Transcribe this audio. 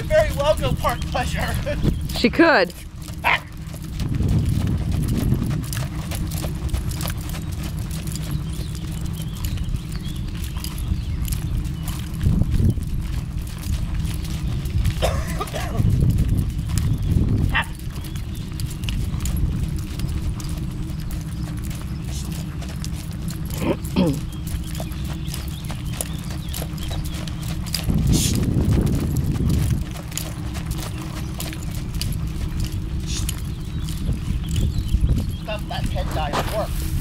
could very well go park pleasure. She could. That head dive works.